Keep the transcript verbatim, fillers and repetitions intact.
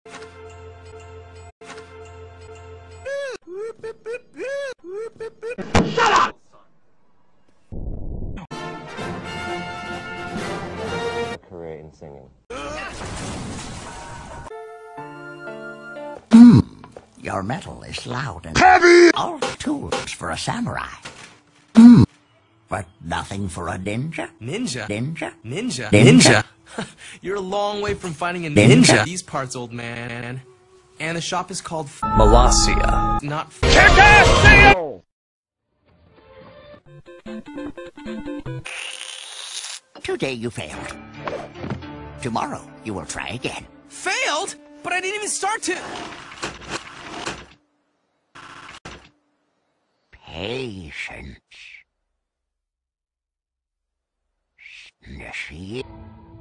Shut up! A career in singing. Hmm. Your metal is loud and heavy. All the tools for a samurai. Hmm. But nothing for a ninja? Ninja? Ninja? Ninja? Ninja? Ninja? You're a long way from finding a Ninja? ninja. These parts, old man. And the shop is called Molossia. Not Kick-ass singing! Today you failed. Tomorrow you will try again. Failed? But I didn't even start to... Patience. See?